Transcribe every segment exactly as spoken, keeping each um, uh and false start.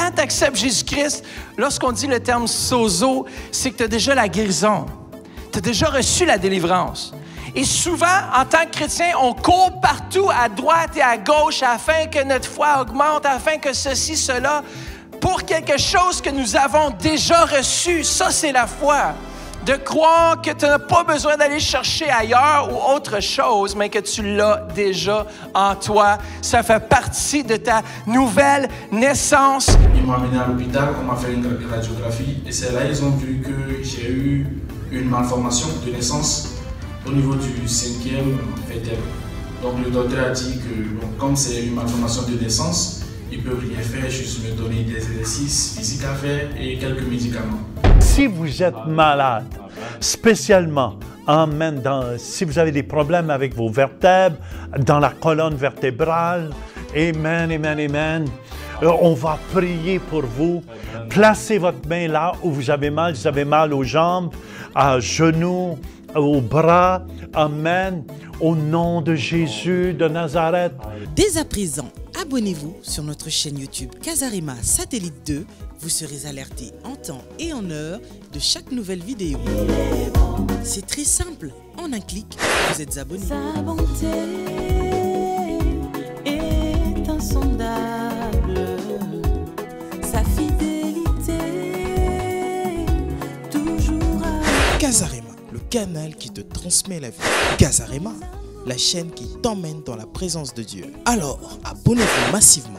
quand tu acceptes Jésus-Christ, lorsqu'on dit le terme sozo, c'est que tu as déjà la guérison. Tu as déjà reçu la délivrance. Et souvent, en tant que chrétien, on court partout à droite et à gauche afin que notre foi augmente, afin que ceci, cela, pour quelque chose que nous avons déjà reçu. Ça, c'est la foi. De croire que tu n'as pas besoin d'aller chercher ailleurs ou autre chose, mais que tu l'as déjà en toi. Ça fait partie de ta nouvelle naissance. Ils m'ont amené à l'hôpital, on m'a fait une radiographie et c'est là qu'ils ont vu que j'ai eu une malformation de naissance au niveau du cinquième vertèbre. Donc le docteur a dit que donc, comme c'est une malformation de naissance, ils ne peuvent rien faire, juste me donner des exercices physiques à faire et quelques médicaments. Si vous êtes malade, spécialement, amen, dans, si vous avez des problèmes avec vos vertèbres, dans la colonne vertébrale, amen, amen, amen, on va prier pour vous. Placez votre main là où vous avez mal, vous avez mal aux jambes, à genoux, aux bras, amen, au nom de Jésus de Nazareth. Dès à présent, abonnez-vous sur notre chaîne YouTube Casarema Satellite deux. Vous serez alerté en temps et en heure de chaque nouvelle vidéo. C'est très simple. En un clic, vous êtes abonné. Sa bonté est insondable. Sa fidélité toujours à... Casarema, le canal qui te transmet la vie. Casarema, la chaîne qui t'emmène dans la présence de Dieu. Alors, abonnez-vous massivement.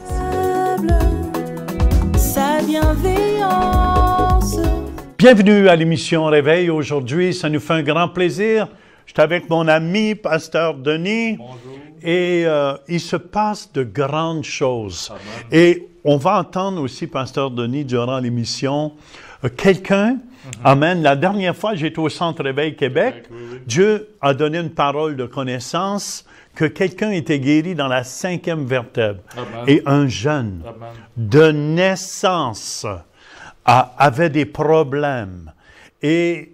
Sa bienveillance. Bienvenue à l'émission Réveil. Aujourd'hui, ça nous fait un grand plaisir. Je suis avec mon ami, Pasteur Denis. Bonjour. Et euh, il se passe de grandes choses. Amen. Et on va entendre aussi, Pasteur Denis, durant l'émission, euh, quelqu'un, mm-hmm. Amen. La dernière fois, j'étais au Centre Réveil Québec. Oui, oui. Dieu a donné une parole de connaissance que quelqu'un était guéri dans la cinquième vertèbre. Amen. Et un jeune Amen. De naissance a, avait des problèmes. Et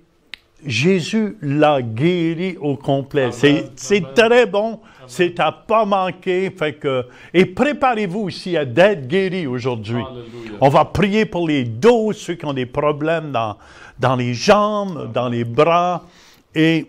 Jésus l'a guéri au complet. C'est très bon. C'est à pas manquer. Fait que, et préparez-vous aussi à d'être guéri aujourd'hui. On va prier pour les dos, ceux qui ont des problèmes dans, dans les jambes, Amen. Dans les bras. Et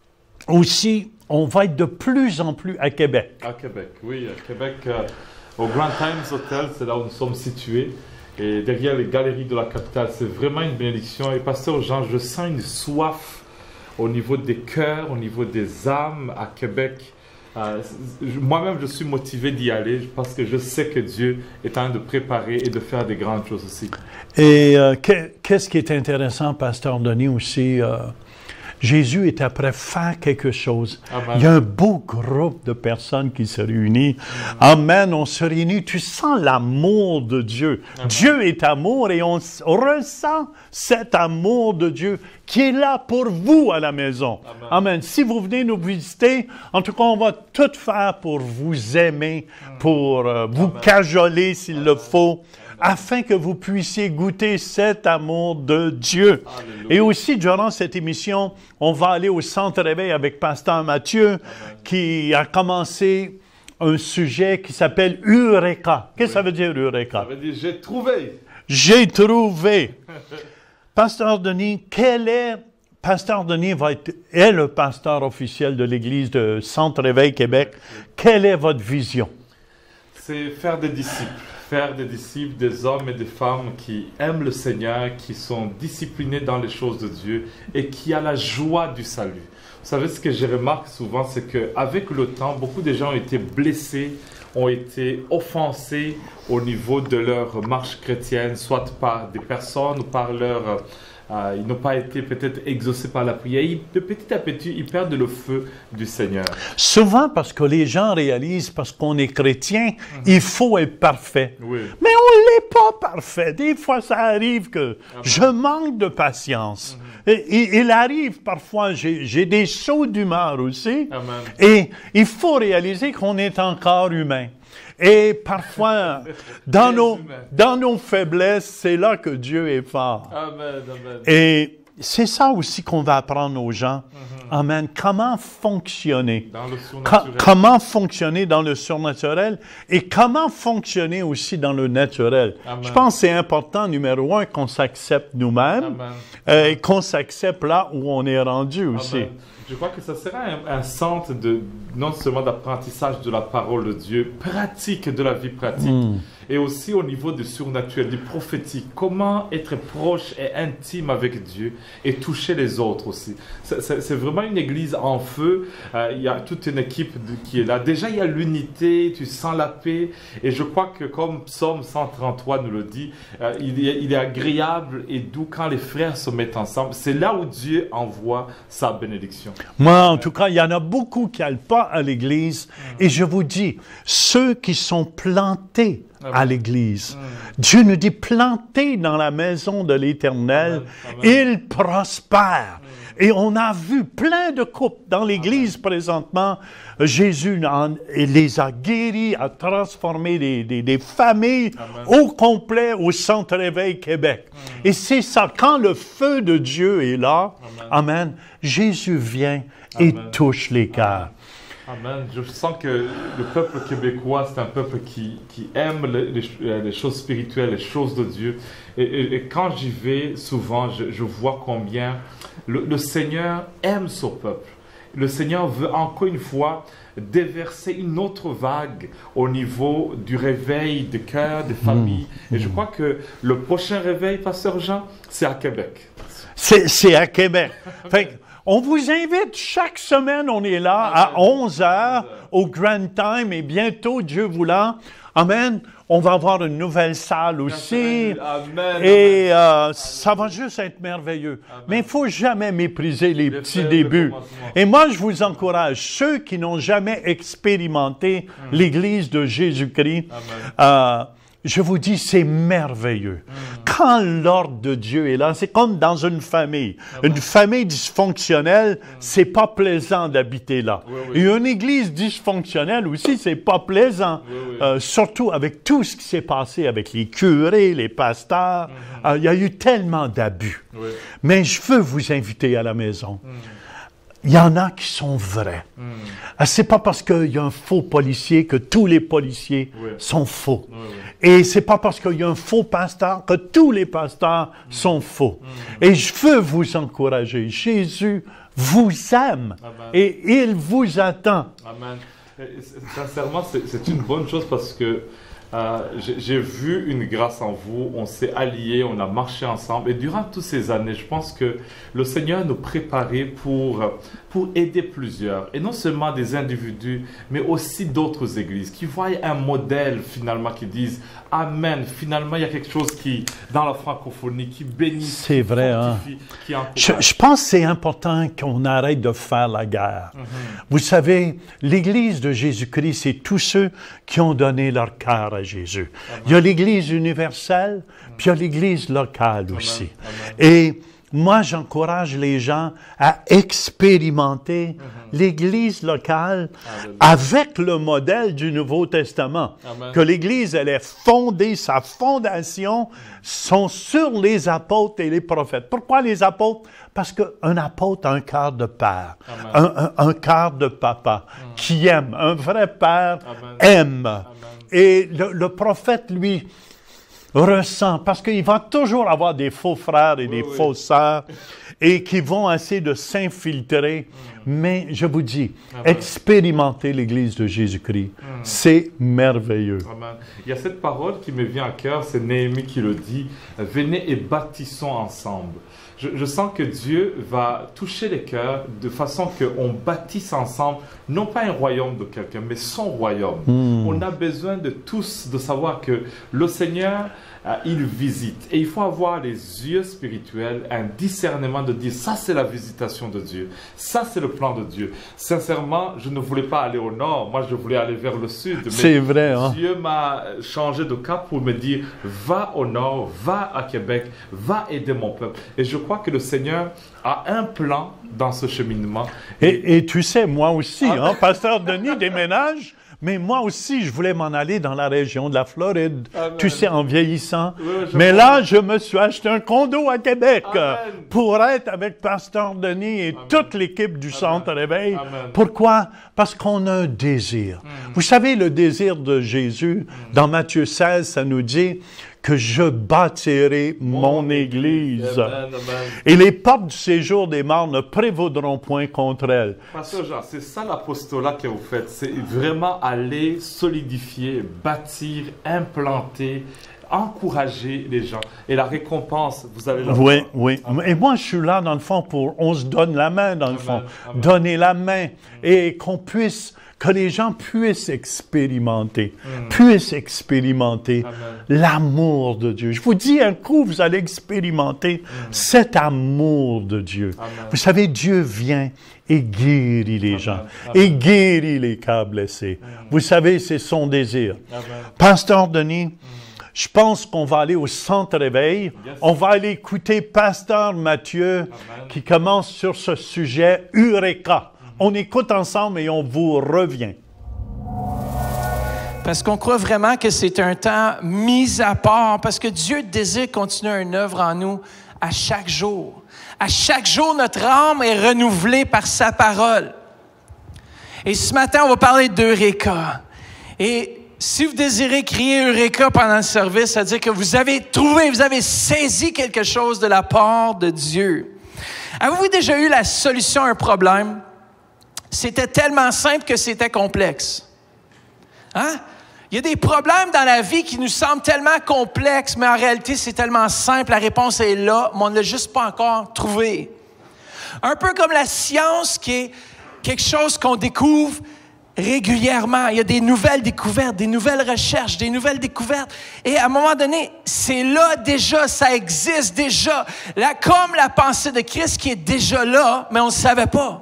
aussi, on va être de plus en plus à Québec. À Québec, oui. À Québec, euh, au Grand Times Hotel, c'est là où nous sommes situés. Et derrière les galeries de la capitale, c'est vraiment une bénédiction. Et Pasteur Jean, je sens une soif au niveau des cœurs, au niveau des âmes à Québec. Euh, Moi-même, je suis motivé d'y aller parce que je sais que Dieu est en train de préparer et de faire des grandes choses aussi. Et euh, qu'est-ce qui est intéressant, Pasteur Denis, aussi, euh, Jésus est après faire quelque chose. Amen. Il y a un beau groupe de personnes qui se réunissent. Amen. Amen. On se réunit. Tu sens l'amour de Dieu. Amen. Dieu est amour et on ressent cet amour de Dieu qui est là pour vous à la maison. Amen. Amen. Si vous venez nous visiter, en tout cas, on va tout faire pour vous aimer, pour euh, vous Amen. Cajoler s'il le faut, afin que vous puissiez goûter cet amour de Dieu. Alléluia. Et aussi, durant cette émission, on va aller au Centre Réveil avec Pasteur Mathieu, Amen. Qui a commencé un sujet qui s'appelle Eureka. Qu'est-ce que oui. ça veut dire, Eureka? Ça veut dire « j'ai trouvé ». J'ai trouvé. Pasteur Denis, quel est... Pasteur Denis va être, est le pasteur officiel de l'Église de Centre Réveil Québec. Quelle est votre vision? C'est faire des disciples. Faire des disciples, des hommes et des femmes qui aiment le Seigneur, qui sont disciplinés dans les choses de Dieu et qui ont la joie du salut. Vous savez, ce que je remarque souvent, c'est qu'avec le temps, beaucoup de gens ont été blessés, ont été offensés au niveau de leur marche chrétienne, soit par des personnes ou par leur... Euh, ils n'ont pas été peut-être exaucés par la prière. Ils, de petit à petit, ils perdent le feu du Seigneur. Souvent parce que les gens réalisent, parce qu'on est chrétien, mm-hmm. il faut être parfait. Oui. Mais on ne l'est pas parfait. Des fois, ça arrive que Amen. Je manque de patience. Mm-hmm. et, et, il arrive parfois, j'ai des sauts d'humeur aussi. Amen. Et il faut réaliser qu'on est encore humain. Et parfois, dans, nos, dans nos faiblesses, c'est là que Dieu est fort. Amen, amen. Et c'est ça aussi qu'on va apprendre aux gens. Mm-hmm. Amen. Comment fonctionner? Dans le Co- surnaturel. comment fonctionner dans le surnaturel et comment fonctionner aussi dans le naturel. Amen. Je pense que c'est important, numéro un, qu'on s'accepte nous-mêmes Amen. euh, et qu'on s'accepte là où on est rendu aussi. Amen. Je crois que ça sera un, un centre de, non seulement d'apprentissage de la parole de Dieu, pratique de la vie pratique, Mm. et aussi au niveau du surnaturel, du prophétique. Comment être proche et intime avec Dieu et toucher les autres aussi. C'est, c'est- c'est vraiment une église en feu. Euh, il y a toute une équipe de- qui est là. Déjà, il y a l'unité, tu sens la paix. Et je crois que comme Psaume cent trente-trois nous le dit, euh, il, est, il est agréable et doux quand les frères se mettent ensemble. C'est là où Dieu envoie sa bénédiction. Moi, en tout cas, il y en a beaucoup qui n'allent pas à l'Église. Et je vous dis, ceux qui sont plantés à l'Église, Dieu nous dit plantés dans la maison de l'Éternel, Amen. Amen. ils prospèrent. Et on a vu plein de couples dans l'Église présentement. Jésus en- les a guéris, a transformé des, des- des familles Amen. au complet au Centre Réveil Québec. Et c'est ça, quand le feu de Dieu est là, Amen. Amen, Jésus vient et Amen. touche les cœurs. Amen. Je sens que le peuple québécois, c'est un peuple qui, qui aime les, les- les choses spirituelles, les choses de Dieu. Et, et- et quand j'y vais, souvent, je, je vois combien le, le Seigneur aime son peuple. Le Seigneur veut encore une fois déverser une autre vague au niveau du réveil des cœurs, des familles. Et je crois que le prochain réveil, Pasteur Jean, c'est à Québec. C'est c'est à Québec. Fait que, on vous invite, chaque semaine, on est là à onze heures au Grand Time et bientôt, Dieu voulant, Amen, on va avoir une nouvelle salle aussi. Amen. Et euh, ça va juste être merveilleux. Mais il ne faut jamais mépriser les Les petits frères, débuts. le commencement. Et moi, je vous encourage, ceux qui n'ont jamais expérimenté l'Église de Jésus-Christ, euh, je vous dis, c'est merveilleux. Quand l'ordre de Dieu est là, c'est comme dans une famille. Une famille dysfonctionnelle, c'est pas plaisant d'habiter là. Oui, oui. Et une église dysfonctionnelle aussi, c'est pas plaisant. Oui, oui. Euh, surtout avec tout ce qui s'est passé avec les curés, les pasteurs. Euh, il y a eu tellement d'abus. Oui. Mais je veux vous inviter à la maison. Il y en a qui sont vrais. Ah, c'est pas parce qu'il y a un faux policier que tous les policiers Oui. sont faux. Oui, oui. Et c'est pas parce qu'il y a un faux pasteur que tous les pasteurs sont faux. Et je veux vous encourager. Jésus vous aime Amen. et il vous attend. Amen. Et c- Sincèrement, c'est c'est une bonne chose parce que euh, j'ai j'ai vu une grâce en vous. On s'est alliés, on a marché ensemble. Et durant toutes ces années, je pense que le Seigneur nous préparait pour, pour aider plusieurs. Et non seulement des individus, mais aussi d'autres églises qui voient un modèle finalement, qui disent Amen. Finalement, il y a quelque chose qui, dans la francophonie, qui bénit, C'est vrai, hein? fortifie, qui encourage. Je, je pense que c'est important qu'on arrête de faire la guerre. Vous savez, l'Église de Jésus-Christ, c'est tous ceux qui ont donné leur cœur à Jésus. Il y a l'Église universelle, puis il y a l'Église locale aussi. Et moi, j'encourage les gens à expérimenter l'Église locale avec le modèle du Nouveau Testament. Amen. Que l'Église, elle est fondée, sa fondation sont sur les apôtres et les prophètes. Pourquoi les apôtres? Parce qu'un apôtre a un cœur de père, un, un, un cœur de papa qui aime. Un vrai père Amen. aime. Et le, le prophète, lui, ressent, parce qu'il va toujours avoir des faux frères et des oui. fausses sœurs et qui vont essayer de s'infiltrer. Mais je vous dis, expérimenter l'Église de Jésus-Christ, c'est merveilleux. Amen. Il y a cette parole qui me vient à cœur, c'est Néhémie qui le dit, venez et bâtissons ensemble. Je, je sens que Dieu va toucher les cœurs de façon qu'on bâtisse ensemble, non pas un royaume de quelqu'un, mais son royaume. On a besoin de tous de savoir que le Seigneur, euh, il visite. Et il faut avoir les yeux spirituels, un discernement de dire, ça c'est la visitation de Dieu, ça c'est le plan de Dieu. Sincèrement, je ne voulais pas aller au nord, moi je voulais aller vers le sud. Mais C'est vrai, hein? Dieu m'a changé de cap pour me dire, va au nord, va à Québec, va aider mon peuple. Et je crois que le Seigneur a un plan dans ce cheminement. Et, et tu sais, moi aussi, hein, Pasteur Denis déménage, Mais moi aussi, je voulais m'en aller dans la région de la Floride, Amen. tu sais, en vieillissant. Oui, je Mais vois. là, je me suis acheté un condo à Québec euh, Amen. pour être avec Pasteur Denis et Amen. toute l'équipe du Centre Réveil. Amen. Pourquoi? Parce qu'on a un désir. Vous savez, le désir de Jésus, dans Matthieu seize, ça nous dit que je bâtirai mon Église. Amen, amen. Et les portes du séjour des morts ne prévaudront point contre elle. Pasteur Jean, c'est ça l'apostolat que vous faites. C'est vraiment aller solidifier, bâtir, implanter, encourager les gens. Et la récompense, vous allez la Oui, voir. oui. Amen. Et moi, je suis là, dans le fond, pour... On se donne la main, dans le Amen, fond. amen. Donner la main. Et qu'on puisse... Que les gens puissent expérimenter. Puissent expérimenter Amen. l'amour de Dieu. Je vous dis, un coup, vous allez expérimenter cet amour de Dieu. Amen. Vous savez, Dieu vient et guérit les gens. Amen. Et guérit les cas blessés. Vous savez, c'est son désir. Amen. Pasteur Denis, je pense qu'on va aller au Centre Réveil. Yes. On va aller écouter Pasteur Mathieu Amen. qui commence sur ce sujet Eureka. On écoute ensemble et on vous revient. Parce qu'on croit vraiment que c'est un temps mis à part, parce que Dieu désire continuer une œuvre en nous à chaque jour. À chaque jour, notre âme est renouvelée par sa parole. Et ce matin, on va parler d'Eureka. Et si vous désirez crier Eureka pendant le service, ça veut dire que vous avez trouvé, vous avez saisi quelque chose de la part de Dieu. Avez-vous déjà eu la solution à un problème? C'était tellement simple que c'était complexe. Hein? Il y a des problèmes dans la vie qui nous semblent tellement complexes, mais en réalité, c'est tellement simple. La réponse est là, mais on ne l'a juste pas encore trouvée. Un peu comme la science, qui est quelque chose qu'on découvre régulièrement. Il y a des nouvelles découvertes, des nouvelles recherches, des nouvelles découvertes. Et à un moment donné, c'est là déjà, ça existe déjà. Là, comme la pensée de Christ qui est déjà là, mais on ne le savait pas.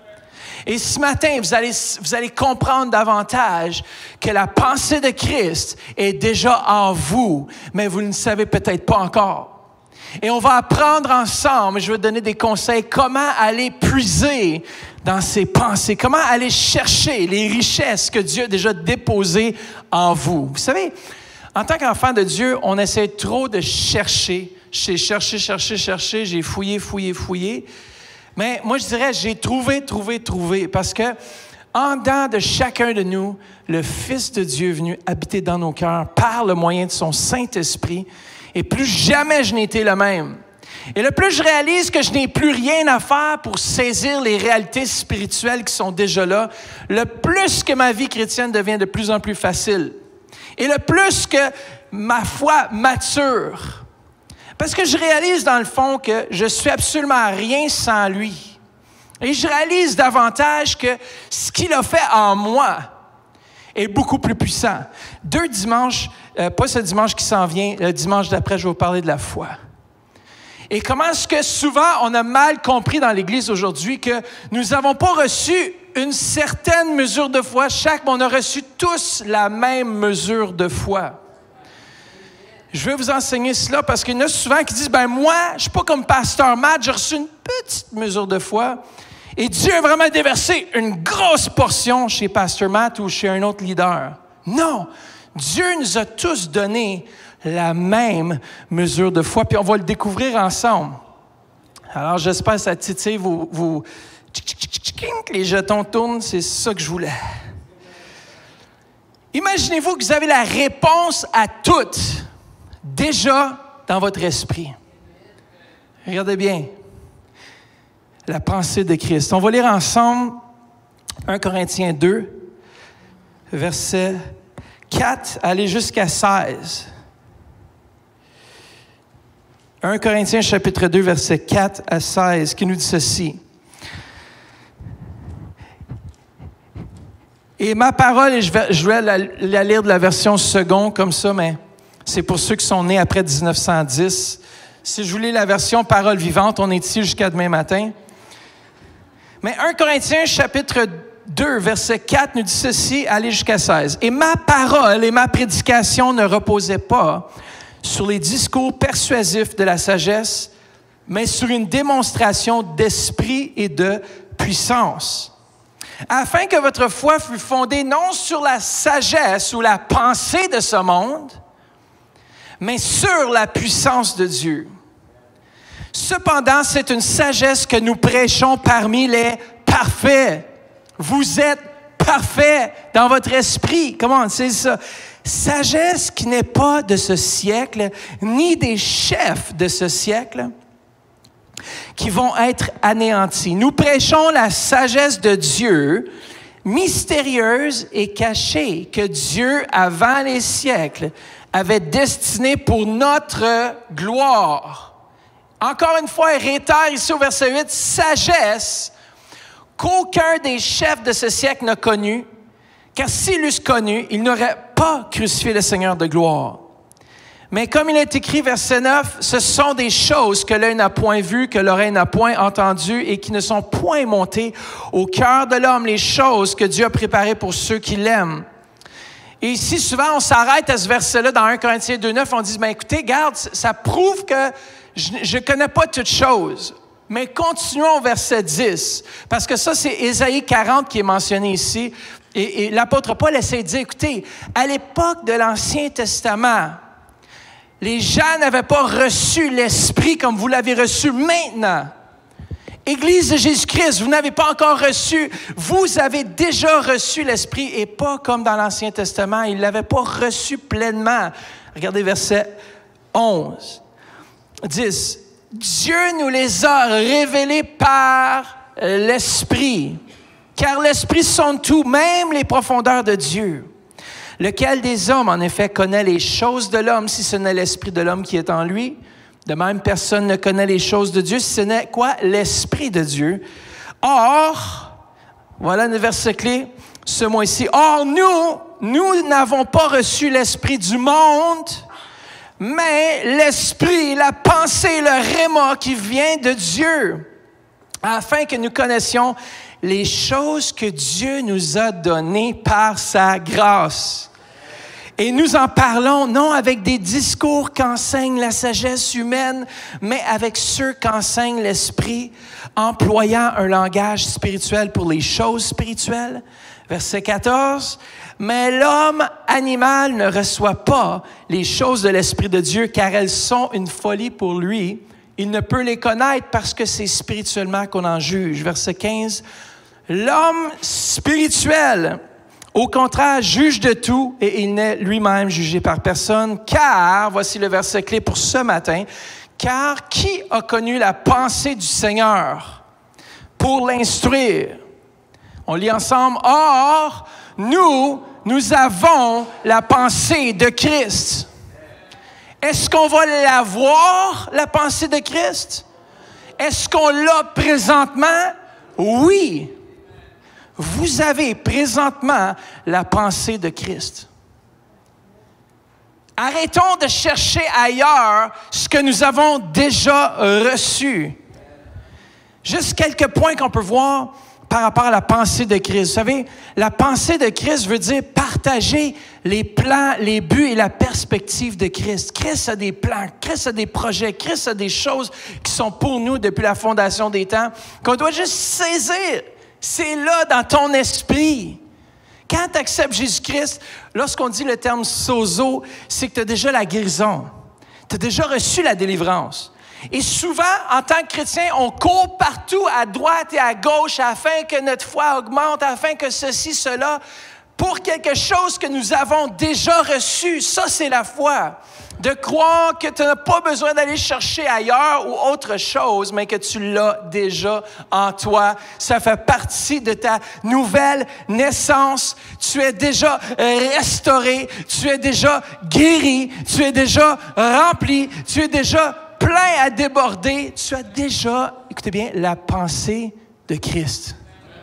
Et ce matin, vous allez, vous allez comprendre davantage que la pensée de Christ est déjà en vous, mais vous ne le savez peut-être pas encore. Et on va apprendre ensemble, je vais donner des conseils, comment aller puiser dans ses pensées, comment aller chercher les richesses que Dieu a déjà déposées en vous. Vous savez, en tant qu'enfant de Dieu, on essaie trop de chercher. J'ai cherché, cherché, cherché, j'ai fouillé, fouillé, fouillé. Mais moi, je dirais, j'ai trouvé, trouvé, trouvé, parce que en dedans de chacun de nous, le Fils de Dieu est venu habiter dans nos cœurs par le moyen de son Saint-Esprit, et plus jamais je n'ai été le même. Et le plus je réalise que je n'ai plus rien à faire pour saisir les réalités spirituelles qui sont déjà là, le plus que ma vie chrétienne devient de plus en plus facile. Et le plus que ma foi mature. Parce que je réalise dans le fond que je suis absolument rien sans lui. Et je réalise davantage que ce qu'il a fait en moi est beaucoup plus puissant. Deux dimanches, euh, pas ce dimanche qui s'en vient, le dimanche d'après, je vais vous parler de la foi. Et comment est-ce que souvent on a mal compris dans l'Église aujourd'hui que nous n'avons pas reçu une certaine mesure de foi chaque, mais on a reçu tous la même mesure de foi. Je vais vous enseigner cela parce qu'il y en a souvent qui disent, ben moi, je ne suis pas comme Pasteur Matt, j'ai reçu une petite mesure de foi. Et Dieu a vraiment déversé une grosse portion chez Pasteur Matt ou chez un autre leader. Non, Dieu nous a tous donné la même mesure de foi, puis on va le découvrir ensemble. Alors j'espère que ça titille vos, vos les jetons tournent, c'est ça que je voulais. Imaginez-vous que vous avez la réponse à toutes déjà dans votre esprit. Regardez bien. La pensée de Christ. On va lire ensemble un Corinthiens deux, versets quatre, aller jusqu'à seize. un Corinthiens chapitre deux, versets quatre à seize, qui nous dit ceci. Et ma parole, et je vais, je vais la, la lire de la version seconde comme ça, mais c'est pour ceux qui sont nés après dix-neuf cent dix. Si je vous lis la version parole vivante, on est ici jusqu'à demain matin. Mais un Corinthiens chapitre deux, verset quatre nous dit ceci, allez jusqu'à seize. Et ma parole et ma prédication ne reposaient pas sur les discours persuasifs de la sagesse, mais sur une démonstration d'esprit et de puissance, afin que votre foi fût fondée non sur la sagesse ou la pensée de ce monde, mais sur la puissance de Dieu. Cependant, c'est une sagesse que nous prêchons parmi les parfaits. Vous êtes parfaits dans votre esprit. Comment on sait ça? Sagesse qui n'est pas de ce siècle, ni des chefs de ce siècle, qui vont être anéantis. Nous prêchons la sagesse de Dieu, mystérieuse et cachée, que Dieu, avant les siècles, avait destinée pour notre gloire. Encore une fois, il réitère ici au verset huit, sagesse qu'aucun des chefs de ce siècle n'a connue, car s'ils l'eussent connue, ils n'auraient pas crucifié le Seigneur de gloire. Mais comme il est écrit, verset neuf, ce sont des choses que l'œil n'a point vues, que l'oreille n'a point entendues et qui ne sont point montées au cœur de l'homme, les choses que Dieu a préparées pour ceux qui l'aiment. Et ici, souvent, on s'arrête à ce verset-là dans un Corinthiens deux neuf, on dit, ben écoutez, regarde, ça prouve que je ne connais pas toutes choses. Mais continuons au verset dix, parce que ça, c'est Ésaïe quarante qui est mentionné ici. Et, et l'apôtre Paul essaie de dire, écoutez, à l'époque de l'Ancien Testament, les gens n'avaient pas reçu l'Esprit comme vous l'avez reçu maintenant. Église de Jésus-Christ, vous n'avez pas encore reçu, vous avez déjà reçu l'Esprit et pas comme dans l'Ancien Testament, ils ne l'avaient pas reçu pleinement. Regardez verset onze, dix. Dieu nous les a révélés par l'Esprit, car l'Esprit sonde tout, même les profondeurs de Dieu. Lequel des hommes, en effet, connaît les choses de l'homme, si ce n'est l'Esprit de l'homme qui est en lui? De même, personne ne connaît les choses de Dieu, si ce n'est quoi? L'Esprit de Dieu. Or, voilà le verset clé, ce mot-ci. Or, nous, nous n'avons pas reçu l'Esprit du monde, mais l'Esprit, la pensée, le réma qui vient de Dieu, afin que nous connaissions les choses que Dieu nous a données par sa grâce. Et nous en parlons non avec des discours qu'enseigne la sagesse humaine, mais avec ceux qu'enseigne l'Esprit, employant un langage spirituel pour les choses spirituelles. Verset quatorze. Mais l'homme animal ne reçoit pas les choses de l'Esprit de Dieu, car elles sont une folie pour lui. Il ne peut les connaître parce que c'est spirituellement qu'on en juge. Verset quinze. L'homme spirituel, au contraire, juge de tout et il n'est lui-même jugé par personne, car, voici le verset clé pour ce matin, car qui a connu la pensée du Seigneur pour l'instruire? On lit ensemble, or, nous, nous avons la pensée de Christ. Est-ce qu'on va l'avoir, la pensée de Christ? Est-ce qu'on l'a présentement? Oui. Vous avez présentement la pensée de Christ. Arrêtons de chercher ailleurs ce que nous avons déjà reçu. Juste quelques points qu'on peut voir par rapport à la pensée de Christ. Vous savez, la pensée de Christ veut dire partager les plans, les buts et la perspective de Christ. Christ a des plans, Christ a des projets, Christ a des choses qui sont pour nous depuis la fondation des temps, qu'on doit juste saisir. C'est là dans ton esprit. Quand tu acceptes Jésus-Christ, lorsqu'on dit le terme sozo, c'est que tu as déjà la guérison. Tu as déjà reçu la délivrance. Et souvent, en tant que chrétien, on court partout à droite et à gauche afin que notre foi augmente, afin que ceci, cela, pour quelque chose que nous avons déjà reçu. Ça, c'est la foi. De croire que tu n'as pas besoin d'aller chercher ailleurs ou autre chose, mais que tu l'as déjà en toi. Ça fait partie de ta nouvelle naissance. Tu es déjà restauré, tu es déjà guéri, tu es déjà rempli, tu es déjà plein à déborder. Tu as déjà, écoutez bien, la pensée de Christ.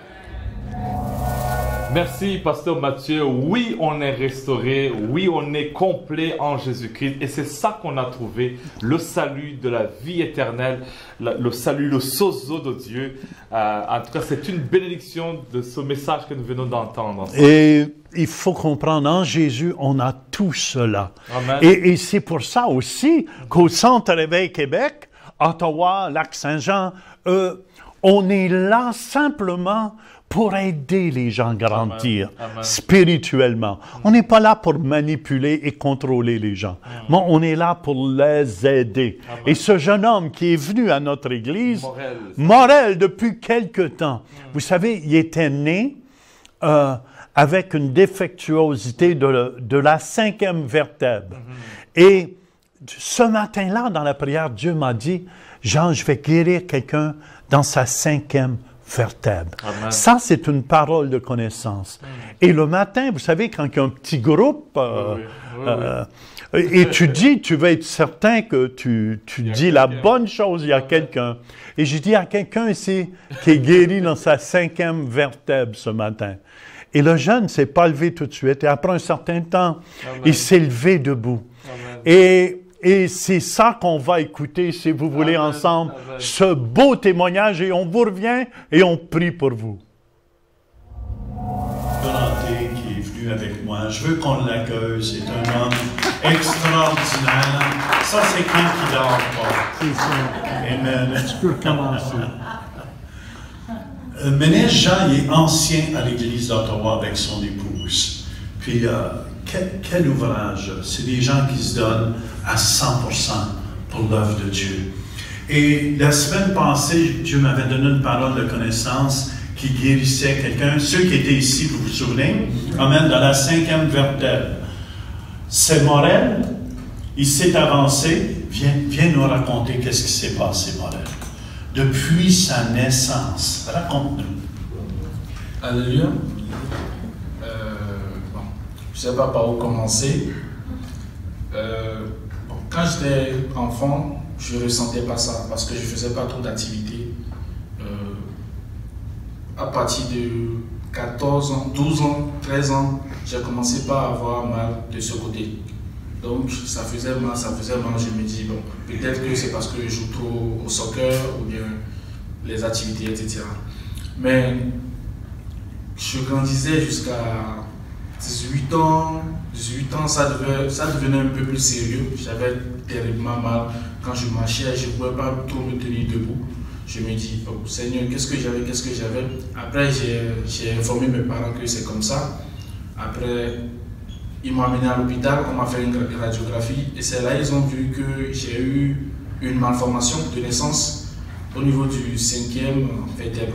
Merci, Pasteur Mathieu. Oui, on est restauré. Oui, on est complet en Jésus-Christ. Et c'est ça qu'on a trouvé, le salut de la vie éternelle, le salut, le sozo de Dieu. Euh, en tout cas, c'est une bénédiction de ce message que nous venons d'entendre. Et il faut comprendre, en Jésus, on a tout cela. Amen. Et, et c'est pour ça aussi qu'au Centre Réveil Québec, Ottawa, Lac-Saint-Jean, euh, On est là simplement pour aider les gens à grandir Amen. Amen. spirituellement. On n'est pas là pour manipuler et contrôler les gens, mais on est là pour les aider. Amen. Et ce jeune homme qui est venu à notre église, Morel. Morel, depuis quelque temps, vous savez, il était né euh, avec une défectuosité de, de la cinquième vertèbre. Et ce matin-là, dans la prière, Dieu m'a dit, Jean, je vais guérir quelqu'un dans sa cinquième vertèbre. Amen. Ça, c'est une parole de connaissance. Et le matin, vous savez, quand il y a un petit groupe, euh, Oui, oui, oui, euh, et tu dis, tu veux être certain que tu, tu y a dis la quelqu'un. bonne chose, il y a quelqu'un. Et j'ai dit, il y a quelqu'un ici qui est guéri dans sa cinquième vertèbre ce matin. Et le jeune ne s'est pas levé tout de suite. Et après un certain temps, Amen. il s'est levé debout. Amen. Et, et c'est ça qu'on va écouter, si vous voulez, Amen. ensemble, Amen. ce beau témoignage. Et on vous revient et on prie pour vous. Donaté qui est venu avec moi, je veux qu'on l'accueille. C'est un homme extraordinaire. Ça, c'est quand il dort pas. C'est ça. Amen. Tu peux commencer. Euh, Ménès Jean il est ancien à l'Église d'Ottawa avec son épouse. Puis, euh, quel, quel ouvrage! C'est des gens qui se donnent à cent pour cent pour l'œuvre de Dieu. Et la semaine passée, Dieu m'avait donné une parole de connaissance qui guérissait quelqu'un. Ceux qui étaient ici, vous vous souvenez, Amen, dans la cinquième vertèbre. C'est Morel, il s'est avancé. Viens, viens nous raconter qu'est-ce qui s'est passé, Morel. Depuis sa naissance. Raconte-nous. Alléluia. Euh, bon, je ne sais pas par où commencer. Euh, bon, quand j'étais enfant, je ne ressentais pas ça parce que je ne faisais pas trop d'activités. Euh, à partir de quatorze ans, douze ans, treize ans, j'ai commencé par avoir mal de ce côté. Donc ça faisait mal, ça faisait mal. Je me dis, bon, peut-être que c'est parce que je joue trop au soccer ou bien les activités, et cetera. Mais je grandissais jusqu'à dix-huit ans. dix-huit ans, ça, devait, ça devenait un peu plus sérieux. J'avais terriblement mal. Quand je marchais, je ne pouvais pas trop me tenir debout. Je me dis, oh, Seigneur, qu'est-ce que j'avais, qu'est-ce que j'avais. Après, j'ai informé mes parents que c'est comme ça. Après, ils m'ont amené à l'hôpital, on m'a fait une radiographie. Et c'est là qu'ils ont vu que j'ai eu une malformation de naissance au niveau du cinquième vertèbre,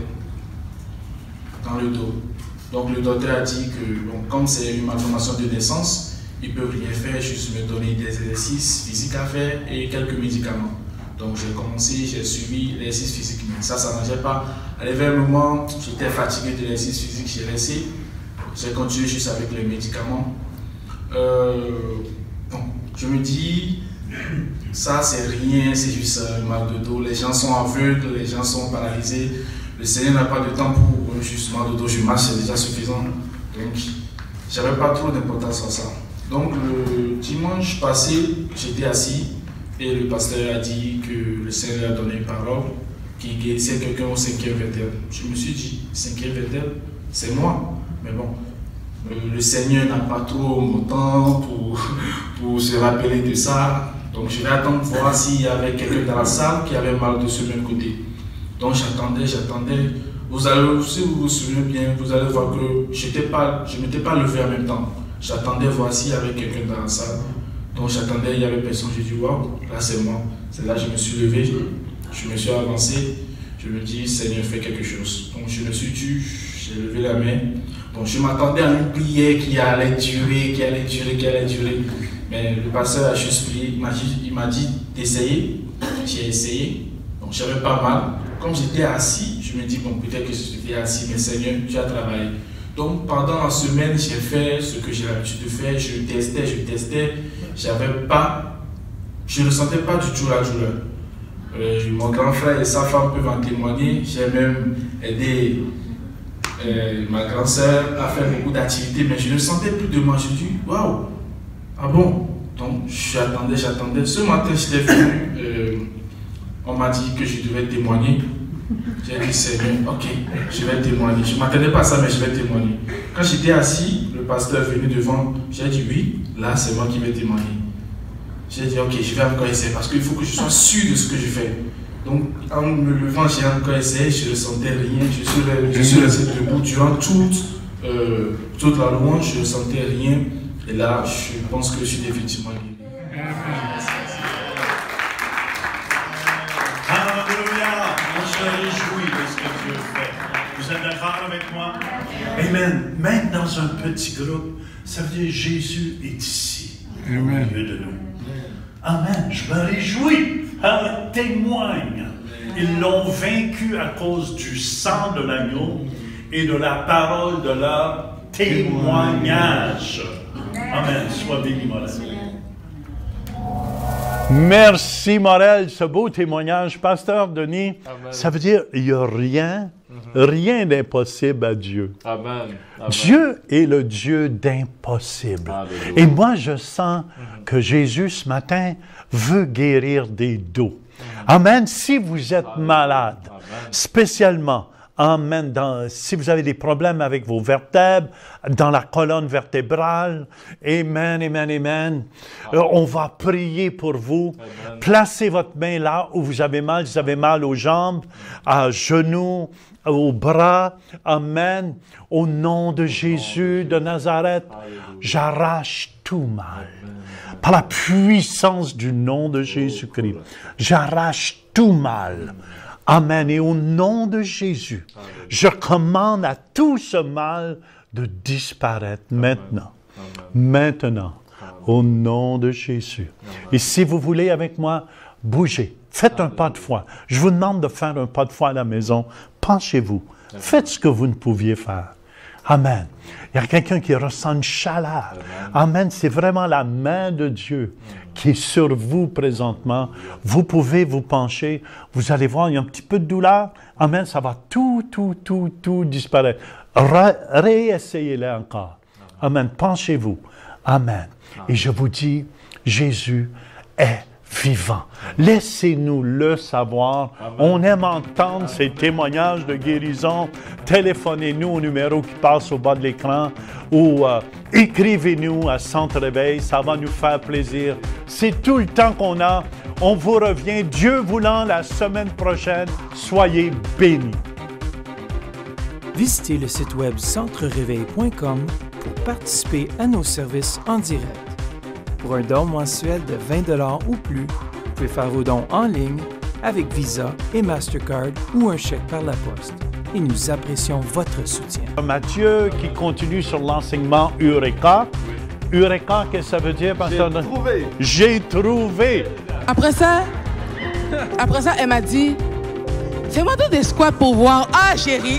dans le dos. Donc le docteur a dit que, bon, comme c'est une malformation de naissance, ils ne peuvent rien faire, juste me donner des exercices physiques à faire et quelques médicaments. Donc j'ai commencé, j'ai suivi l'exercice physique, mais ça, ça n'arrangeait pas. Arrivé un moment, j'étais fatigué de l'exercice physique, j'ai laissé. J'ai continué juste avec les médicaments. Euh, bon, je me dis, ça c'est rien, c'est juste un mal de dos. Les gens sont aveugles, les gens sont paralysés. Le Seigneur n'a pas de temps pour juste mal de dos, je marche, c'est déjà suffisant. Donc, j'avais pas trop d'importance à ça. Donc, le dimanche passé, j'étais assis et le pasteur a dit que le Seigneur a donné une parole qui guérissait quelqu'un au cinquième vertèbre. Je me suis dit, cinquième vertèbre, c'est moi. Mais bon, le Seigneur n'a pas trop mon temps pour, pour se rappeler de ça. Donc, je vais attendre voir s'il y avait quelqu'un dans la salle qui avait mal de ce même côté. Donc, j'attendais, j'attendais. Vous allez, si vous vous souvenez bien, vous allez voir que je ne m'étais pas levé en même temps. J'attendais voir s'il y avait quelqu'un dans la salle. Donc, j'attendais, il n'y avait personne. J'ai dit, waouh, là c'est moi. C'est là que je me suis levé, je me suis avancé. Je me dis, Seigneur, fais quelque chose. Donc, je me suis dit, j'ai levé la main. Donc, je m'attendais à une prière qui allait durer, qui allait durer, qui allait durer. Mais le pasteur a juste prié. Il m'a dit d'essayer. J'ai essayé. Donc, j'avais pas mal. Comme j'étais assis, je me dis, bon, peut-être que j'étais assis, mais Seigneur, tu as travaillé. Donc, pendant la semaine, j'ai fait ce que j'ai l'habitude de faire. Je testais, je testais. J'avais pas, je ne sentais pas du tout la douleur. Euh, mon grand frère et sa femme peuvent en témoigner. J'ai même aidé euh, ma grande sœur à faire beaucoup d'activités, mais je ne sentais plus de moi. Je dis, waouh, ah bon? Donc, j'attendais, j'attendais. Ce matin, j'étais venu, euh, on m'a dit que je devais témoigner. J'ai dit, Seigneur, ok, je vais témoigner. Je ne m'attendais pas à ça, mais je vais témoigner. Quand j'étais assis, le pasteur est venu devant. J'ai dit, oui, là, c'est moi qui vais témoigner. J'ai dit, ok, je vais encore essayer parce qu'il faut que je sois sûr de ce que je fais. Donc, en me levant, j'ai encore essayé, je ne sentais rien. Je suis, je suis resté debout durant toute, euh, toute la louange, je ne sentais rien. Et là, je pense que je suis définitivement guéri. Alléluia! On se réjouit de ce que Dieu fait. Vous êtes d'accord avec moi? Amen. Même dans un petit groupe, ça veut dire Jésus est ici, au milieu de nous. Amen. Je me réjouis. Un témoigne. Ils l'ont vaincu à cause du sang de l'agneau et de la parole de leur témoignage. Amen. Sois béni, Morel. Merci, Morel, ce beau témoignage. Pasteur Denis, Amen. Ça veut dire qu'il n'y a rien, mm-hmm. rien d'impossible à Dieu. Amen. Amen. Dieu est le Dieu d'impossible. Et moi, je sens mm-hmm. que Jésus, ce matin, veut guérir des dos. Amen. Si vous êtes Amen. Malade, Amen. Spécialement, Amen. Dans, si vous avez des problèmes avec vos vertèbres, dans la colonne vertébrale, Amen, Amen, Amen. Euh, on va prier pour vous. Amen. Placez votre main là où vous avez mal. Vous avez mal aux jambes, à genoux, aux bras. Amen. Au nom de Jésus de Nazareth, j'arrache tout mal. Par la puissance du nom de Jésus-Christ, j'arrache tout mal. Amen. Et au nom de Jésus, je commande à tout ce mal de disparaître maintenant. Maintenant. Au nom de Jésus. Et si vous voulez avec moi, bougez. Faites un pas de foi. Je vous demande de faire un pas de foi à la maison. Penchez-vous. Faites ce que vous ne pouviez faire. Amen. Il y a quelqu'un qui ressent une chaleur. Amen. C'est vraiment la main de Dieu qui est sur vous présentement. Vous pouvez vous pencher. Vous allez voir, il y a un petit peu de douleur. Amen. Ça va tout, tout, tout, tout disparaître. Ré- réessayez-le encore. Amen. Penchez-vous. Amen. Et je vous dis, Jésus est vivant. Laissez-nous le savoir. Amen. On aime entendre ces témoignages de guérison. Téléphonez-nous au numéro qui passe au bas de l'écran ou euh, écrivez-nous à Centre Réveil. Ça va nous faire plaisir. C'est tout le temps qu'on a. On vous revient, Dieu voulant, la semaine prochaine. Soyez bénis. Visitez le site web centre réveil point com pour participer à nos services en direct. Pour un don mensuel de vingt dollars ou plus, vous pouvez faire vos dons en ligne avec Visa et Mastercard ou un chèque par la poste. Et nous apprécions votre soutien. Mathieu qui continue sur l'enseignement Eureka. Eureka, qu'est-ce que ça veut dire? J'ai trouvé. J'ai trouvé. Après ça, après ça, elle m'a dit, fais-moi tout des squats pour voir. Ah, chérie.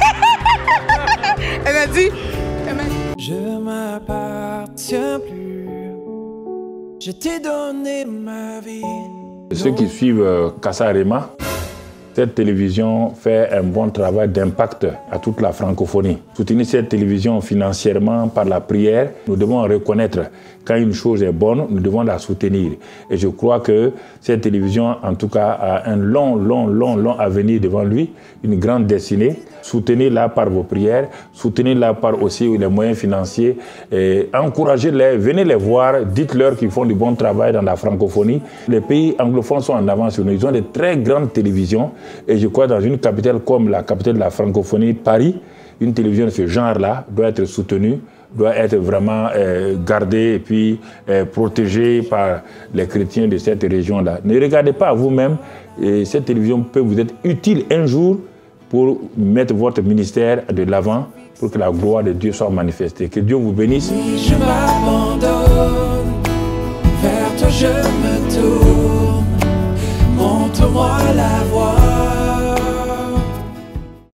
Elle m'a dit, elle m'a dit, je m'appartiens plus. Je t'ai donné ma vie. Ceux qui suivent euh, Kasarema, cette télévision fait un bon travail d'impact à toute la francophonie. Soutenir cette télévision financièrement par la prière, nous devons reconnaître quand une chose est bonne, nous devons la soutenir. Et je crois que cette télévision, en tout cas, a un long, long, long, long avenir devant lui, une grande destinée. Soutenez-la par vos prières, soutenez-la par aussi les moyens financiers, et encouragez-les, venez les voir, dites-leur qu'ils font du bon travail dans la francophonie. Les pays anglophones sont en avance sur nous, ils ont de très grandes télévisions, et je crois dans une capitale comme la capitale de la francophonie, Paris, une télévision de ce genre-là doit être soutenue, doit être vraiment euh, gardée et puis euh, protégée par les chrétiens de cette région-là. Ne regardez pas à vous-même, et cette télévision peut vous être utile un jour pour mettre votre ministère de l'avant, pour que la gloire de Dieu soit manifestée. Que Dieu vous bénisse. Si je m'abandonne, vers toi je me tourne, montre-moi la voie.